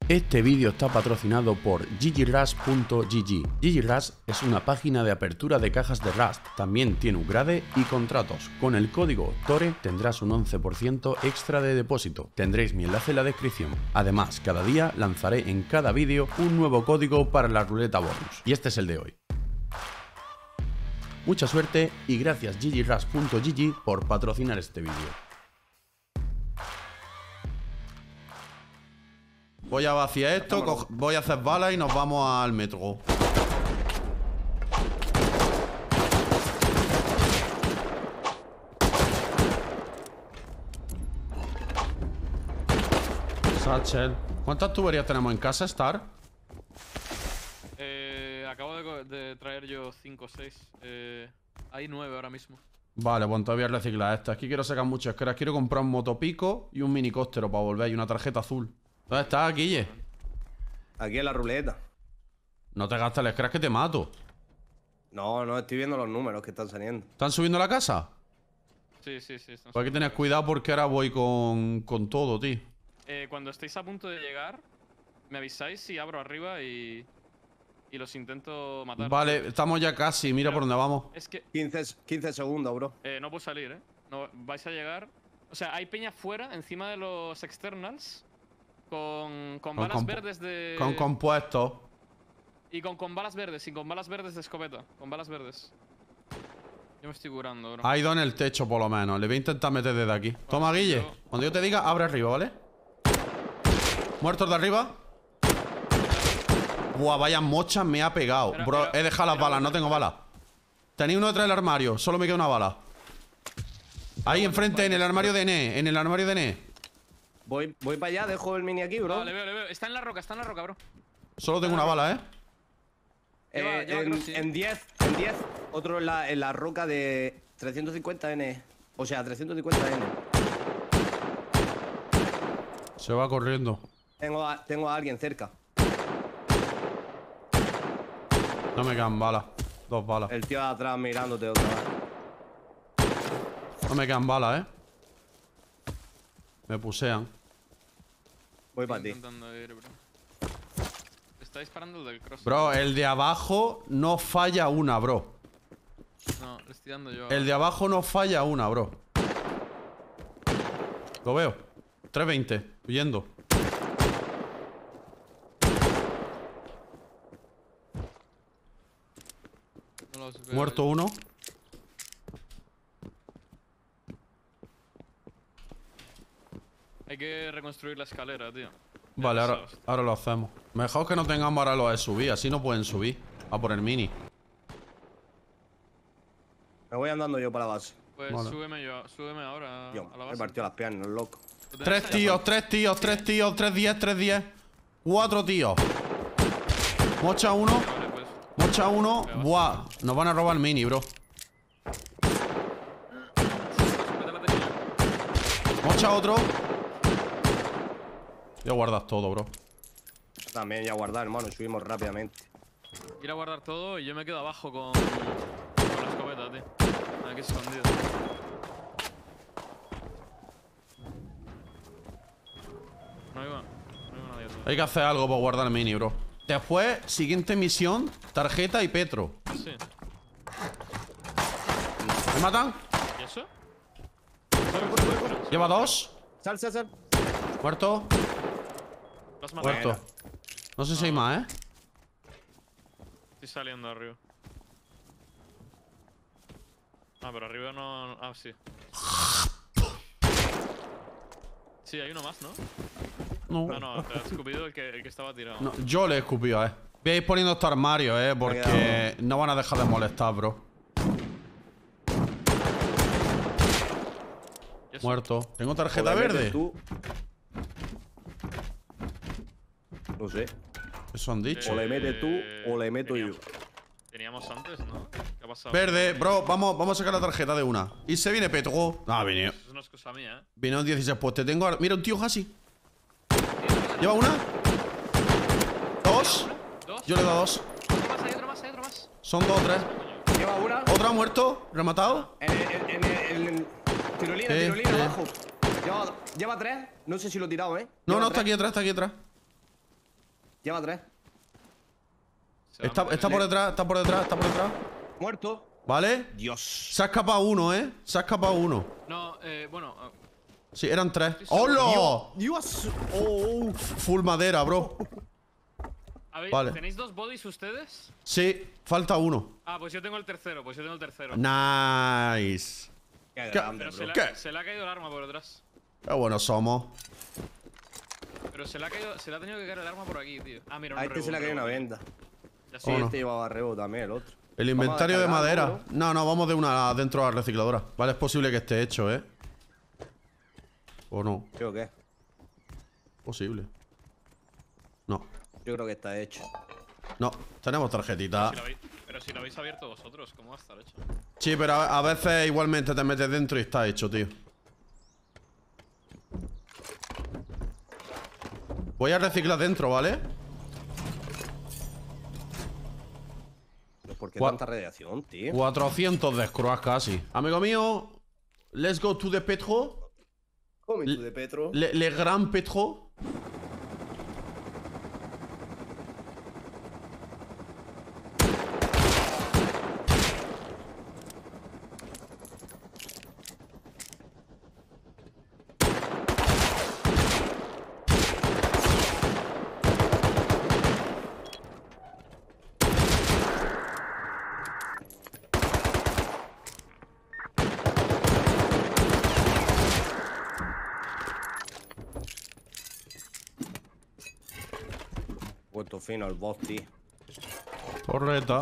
Este vídeo está patrocinado por ggRust.gg. ggRust es una página de apertura de cajas de Rust. También tiene upgrade y contratos. Con el código TORE tendrás un 11% extra de depósito. Tendréis mi enlace en la descripción. Además, cada día lanzaré en cada vídeo un nuevo código para la ruleta bonus. Y este es el de hoy. Mucha suerte y gracias ggRust.gg por patrocinar este vídeo. Voy a vaciar esto, voy a hacer balas y nos vamos al metro. Satchel. ¿Cuántas tuberías tenemos en casa, Star? Acabo de traer yo 5 o 6. Hay 9 ahora mismo. Vale, pues todavía reciclar estas. Aquí quiero sacar muchas esqueras. Quiero comprar un motopico y un minicóptero para volver y una tarjeta azul. ¿Dónde estás, Guille? Aquí en la ruleta. No te gastes el scratch que te mato. No, estoy viendo los números que están saliendo. ¿Están subiendo la casa? Sí. Pues hay que tener cuidado porque ahora voy con todo, tío. Cuando estéis a punto de llegar, me avisáis y abro arriba y los intento matar. Vale, estamos ya casi. Mira por dónde vamos. Es que 15 segundos, bro. no puedo salir, No, vais a llegar. O sea, hay peña fuera, encima de los externals. Con balas verdes de... Con compuestos. Y con balas verdes, y con balas verdes de escopeta. Con balas verdes. Yo me estoy curando, bro. Ha ido en el techo, por lo menos. Le voy a intentar meter desde aquí. Toma, Guille. Cuando yo te diga, abre arriba, ¿vale? Muertos de arriba. Buah, vaya mochas me ha pegado. Bro, he dejado las balas, no tengo balas. Tenía uno detrás del armario. Solo me queda una bala. Ahí enfrente, en el armario de N. En el armario de N. Voy para allá, dejo el mini aquí, bro. No, le veo. Está en la roca, bro. Solo tengo una bala, En 10. Otro en la roca de 350N. O sea, 350N. Se va corriendo. Tengo a alguien cerca. No me quedan balas. 2 balas. El tío de atrás mirándote otra vez. No me quedan balas, Me pusean. Voy para ti. Intentando ir, bro. Está disparando el del cross. Bro, el de abajo no falla una, bro. No, le estoy dando yo. El de abajo no falla una, bro. Lo veo. 320, huyendo. No los veo. Muerto uno. Hay que reconstruir la escalera, tío. Vale, ahora lo hacemos. Mejor que no tengamos ahora los de subir. Así no pueden subir. A por el mini. Me voy andando yo para la base. Pues vale. súbeme ahora Yo, a la me base. partió las piernas, loco. Tres tíos, 310. 4 tíos. Mocha uno. Vale, pues. Mocha uno. Buah, nos van a robar el mini, bro. Mocha otro. Voy a guardar todo, bro. También ya guardar, hermano, subimos rápidamente. Ir a guardar todo y yo me quedo abajo con la escopeta, tío. Aquí escondido. No hay nadie todavía. Hay que hacer algo para guardar el mini, bro. Después, siguiente misión, tarjeta y petro. Sí. ¿Me matan? ¿Y eso? Lleva 2. Sal. Muerto. ¿Lo has matado? Muerto. No sé si hay más, Estoy saliendo arriba. Ah, pero arriba no... Ah, sí. Sí, hay uno más, ¿no? No. No, te has escupido el que estaba tirado. No, yo le he escupido, Voy a ir poniendo estos armarios, porque no van a dejar de molestar, bro. ¿Y eso? Muerto. ¿Tengo tarjeta O le metes verde? tú. No sé. Eso han dicho. O le metes tú o le meto yo. Teníamos antes, ¿no? ¿Qué ha pasado? Verde, bro, vamos a sacar la tarjeta de una. Y se viene Petro. Ah, viene. Eso no es cosa mía, Viene un 16. Pues te tengo. Mira, un tío así. ¿Lleva una? 2. ¿Dos? Yo le he dado 2. Hay otro más. Son 2 o 3. Lleva una. Otro ha muerto. Rematado. En tirolina Sí. abajo. Lleva 3. No sé si lo he tirado, No, Lleva está tres. aquí atrás, está aquí atrás. Lleva 3. Está por detrás, está por detrás, está por detrás. Muerto. ¿Vale? Dios. Se ha escapado uno, ¿eh? Se ha escapado uno. No, bueno. Sí, eran 3. ¡Hola! Dios. Oh. Full madera, bro. A ver, Vale. ¿tenéis 2 bodies ustedes? Sí, falta uno. Ah, pues yo tengo el tercero, Nice. Qué ¿Qué? grande, Pero bro. ¿Qué? se le ha caído el arma por detrás. Qué buenos somos. Pero se le ha tenido que caer el arma por aquí, tío. Ah, mira, un A este se le ha caído una venda. Ya Sí, Oh, no. este llevaba rebo también, el otro. El Vamos a inventario de descargar, madera. ¿no? No, vamos de una dentro a la recicladora. Vale, es posible que esté hecho, ¿eh? ¿O no? Creo que. Posible. No. Yo creo que está hecho. No. Tenemos tarjetita. Pero si lo habéis abierto vosotros, ¿cómo va a estar hecho? Sí, pero a veces igualmente te metes dentro y está hecho, tío. Voy a reciclar dentro, ¿vale? ¿Por qué Gua- tanta radiación, tío? 400 de scroas casi. Amigo mío, let's go to the Petro. Come tú de Petro. Le Gran Petro. Puesto fino al boss, tío. Correcta.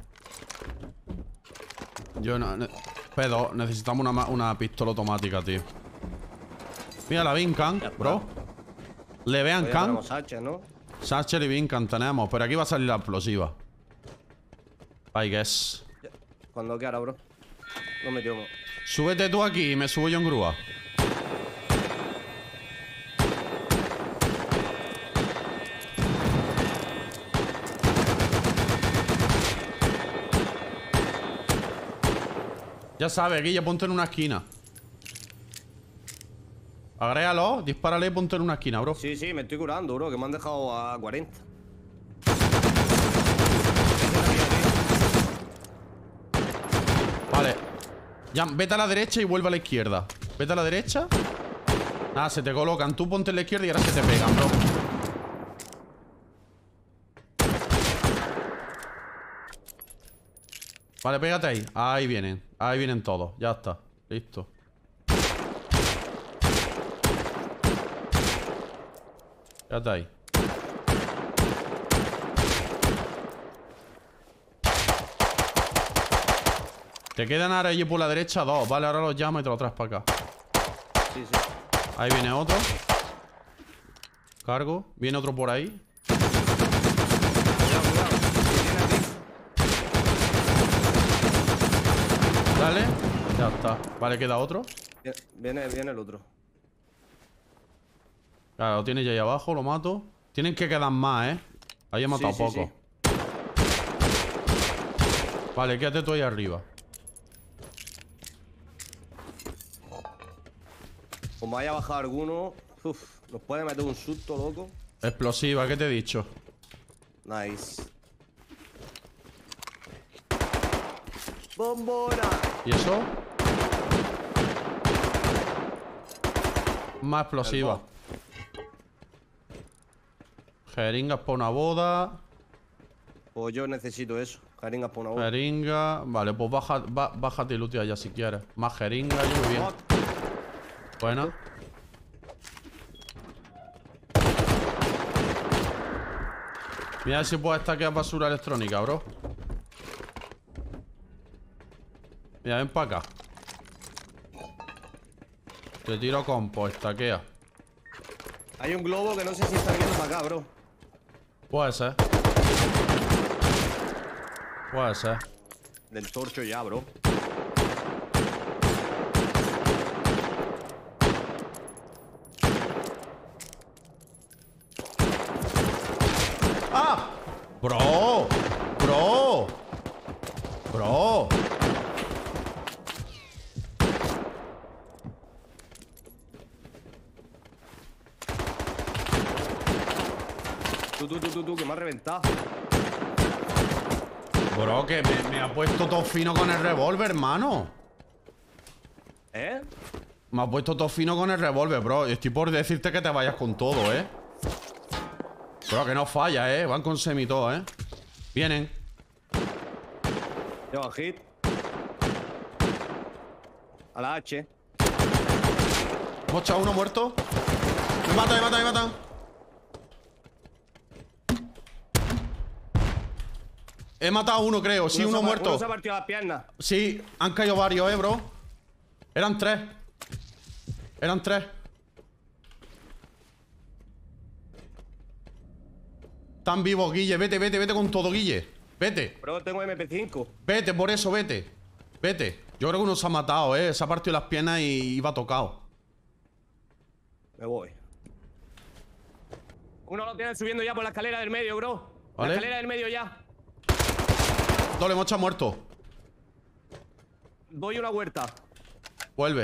Yo no. Pedo, necesitamos una pistola automática, tío. Mira, la Vincan, bro. Le vean Todavía can. tenemos H, ¿no? Satchel y Vincan tenemos, pero aquí va a salir la explosiva. I guess. Ya. Cuando quiera, bro. No me llamo. Súbete tú aquí y me subo yo en grúa. Ya sabes, Guille, ponte en una esquina. Agrégalo, dispárale y ponte en una esquina, bro. Sí, sí, me estoy curando, bro, que me han dejado a 40. Vale. Ya, vete a la derecha y vuelve a la izquierda. Vete a la derecha. Nada, se te colocan. Tú ponte en la izquierda y ahora se te pegan, bro. Vale, pégate ahí. Ahí vienen. Ahí vienen todos. Ya está. Listo. Pégate ahí. Te quedan ahora allí por la derecha 2. Vale, ahora los llamo y te los traes para acá. Sí, sí. Ahí viene otro. Cargo. Viene otro por ahí. Cuidado, cuidado. Dale. Ya está. Vale, queda otro. Viene el otro. Claro, lo tiene ya ahí abajo, lo mato. Tienen que quedar más, ¿eh? Ahí he matado Sí, sí, poco. Vale, quédate tú ahí arriba. Como haya bajado alguno, nos puede meter un susto, loco. Explosiva, ¿qué te he dicho? Nice. ¡Bombona! ¿Y eso? Más explosiva. El boss. Jeringas para una boda. Pues yo necesito eso. Jeringas por una bola. Jeringa. Vale, pues bájate y lootea ya si quieres. Más jeringa, yo muy bien. Buena. Mira si puedes estaquear basura electrónica, bro. Mira, ven para acá. Te tiro compost, estaquea. Hay un globo que no sé si está viniendo para acá, bro. Puede ser. Puede ser. Del torcho ya, bro. ¡Ah! ¡Bro! ¡Bro! ¡Bro! Tú, que me ha reventado. Bro, que me ha puesto todo fino con el revólver, hermano. ¿Eh? Me ha puesto todo fino con el revólver, bro. Estoy por decirte que te vayas con todo, Bro, que no falla, Van con semi todo, Vienen. Lleva hit. A la H. Hemos echado uno muerto. Me matan. He matado a uno, creo. Sí, uno muerto. Uno se ha partido las piernas. Sí, han caído varios, bro. Eran tres. Están vivos, Guille. Vete con todo, Guille. Vete. Bro, tengo MP5. Vete, por eso, vete. Yo creo que uno se ha matado, Se ha partido las piernas y iba tocado. Me voy. Uno lo tiene subiendo ya por la escalera del medio, bro. ¿Vale? La escalera del medio ya. Doble mocha muerto. Doy una huerta. Vuelve.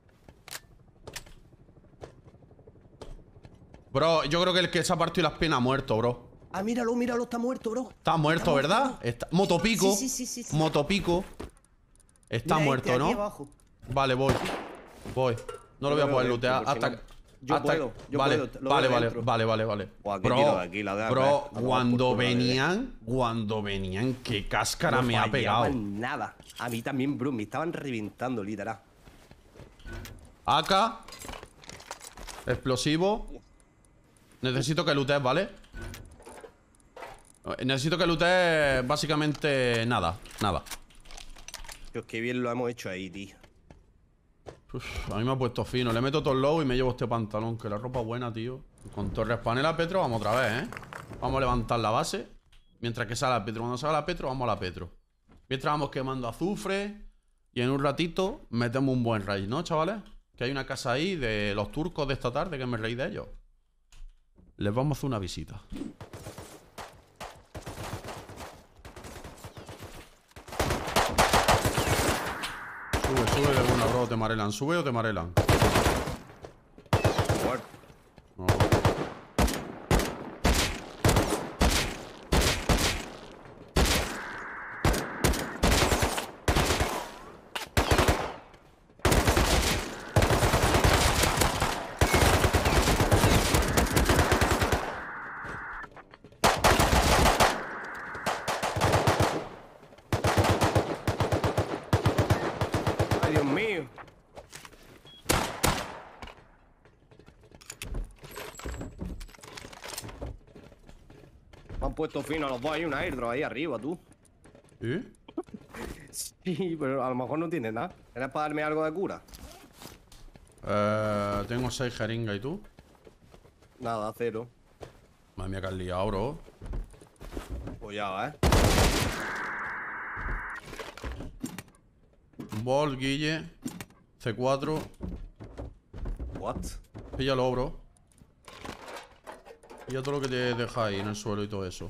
Bro, yo creo que el que se ha partido las piernas ha muerto, bro. Ah, míralo, está muerto, bro. Está muerto, ¿verdad? Motopico. Sí. Motopico. Está Mira muerto, aquí ¿no? abajo. Vale, voy. No lo voy a poder lootear hasta... Yo puedo, vale, lo vale, veo vale, dentro. vale. Buah, qué tiro de aquí, la de Bro, acá, cuando venían, qué cáscara me ha pegado. Nada. A mí también, bro, me estaban reventando, literal. AK. Explosivo. Necesito que lootees, ¿vale? Necesito que lootees básicamente nada. Dios, qué bien lo hemos hecho ahí, tío. Uf, a mí me ha puesto fino. Le meto todo el low y me llevo este pantalón. Que la ropa buena, tío. Con torres panela Petro, vamos otra vez, Vamos a levantar la base. Mientras que salga la Petro. Cuando salga la Petro, vamos a la Petro. Mientras vamos quemando azufre. Y en un ratito metemos un buen raid, ¿no, chavales? Que hay una casa ahí de los turcos de esta tarde que me reí de ellos. Les vamos a hacer una visita. Sube de una, bro, te marelan. ¿Sube o te marelan? Muerto. No. Dios mío. Me han puesto fino a los dos. Hay un airdrop ahí arriba, tú. ¿Y? Sí, pero a lo mejor no tiene nada. ¿Tienes para darme algo de cura? Tengo 6 jeringas. ¿Y tú? Nada, 0. Madre mía, que has liado, bro. Pues ya, Ball, Guille. C4. What? Píllalo, bro. Pilla todo lo que te deja ahí en el suelo y todo eso.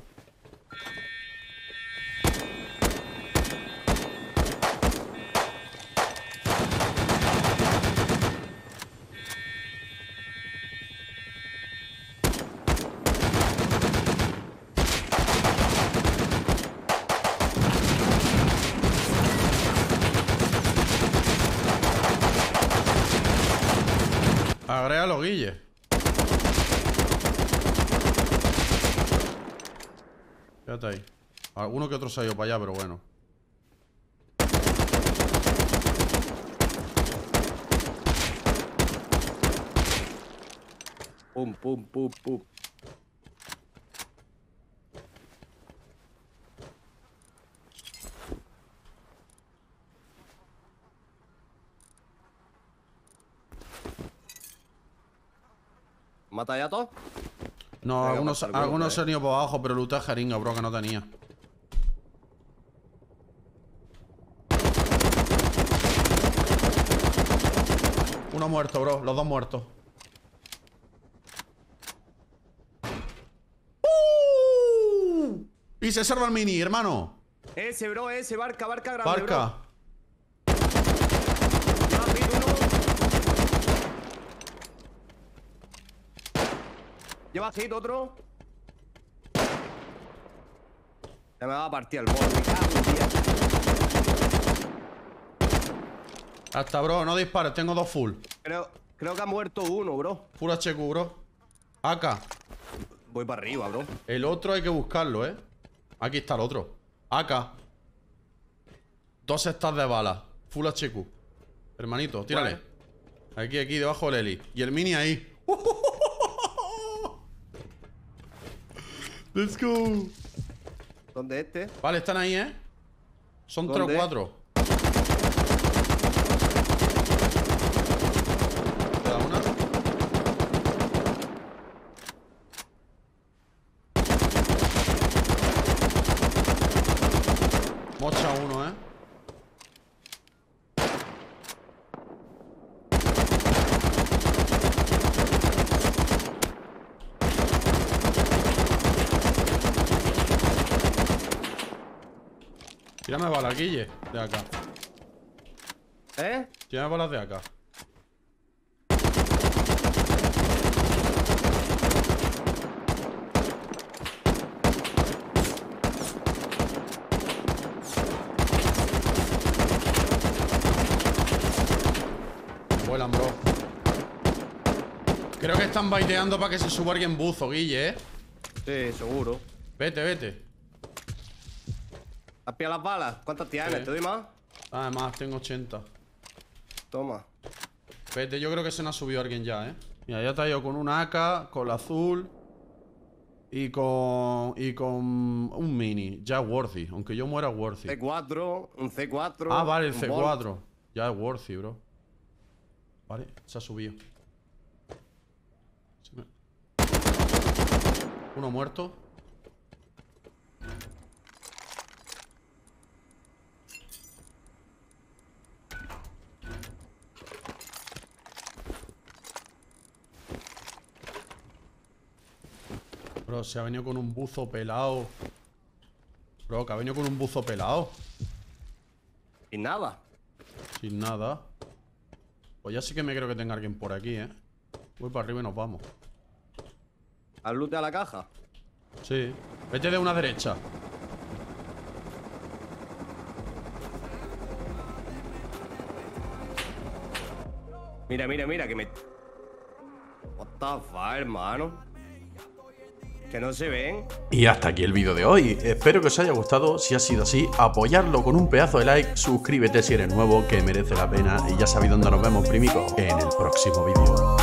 Agrégalo, Guille. Fíjate ahí. Alguno que otro se ha ido para allá, pero bueno. Pum, pum, pum, pum. ¿Mata ya todo? No, Venga, algunos pasa el grupo, se han ido por abajo, pero looté jeringa, bro, que no tenía. Uno muerto, bro. Los dos muertos. Y se salva el mini, hermano. Ese, bro, ese. Barca grande, Barca. Lleva hit uno. Lleva hit otro. Ya me va a partir el bol. Me cago en día. Hasta, bro, no dispares, tengo 2 full. Creo que ha muerto uno, bro. Full HQ, bro. AK. Voy para arriba, bro. El otro hay que buscarlo, ¿eh? Aquí está el otro. AK. 2 stacks de balas. Full HQ. Hermanito, tírale. Aquí, debajo del heli. Y el mini ahí. Let's go. ¿Dónde es este? Vale, están ahí, ¿eh? Son 3 o ¿Dónde? 4. Cada una. Mocha uno, ¿eh? Tírame balas, Guille, de acá. ¿Eh? Tírame balas de acá. Vuelan, bro. Creo que están baiteando para que se suba alguien buzo, Guille, ¿eh? Sí, seguro. Vete. ¿Has pillado las balas? ¿Cuántas tienes? Sí. ¿Te doy más? Además, tengo 80. Toma. Vete, yo creo que se nos ha subido alguien ya, ¿eh? Mira, ya te ha ido con un AK, con la azul y con un mini. Ya es worthy, aunque yo muera worthy. C4, un C4. Ah, vale, el un C4. Bolt. Ya es worthy, bro. Vale, se ha subido. Uno muerto. Bro, se ha venido con un buzo pelado. Bro, que ha venido con un buzo pelado. Y nada. Sin nada. Pues ya sí que me creo que tenga alguien por aquí, ¿eh? Voy para arriba y nos vamos. ¿Al loot a la caja? Sí. Vete de una derecha. Mira, que me... What the fuck, hermano. Que no se ven. Y hasta aquí el vídeo de hoy. Espero que os haya gustado. Si ha sido así, apoyarlo con un pedazo de like. Suscríbete si eres nuevo, que merece la pena. Y ya sabéis dónde nos vemos, primico. En el próximo vídeo.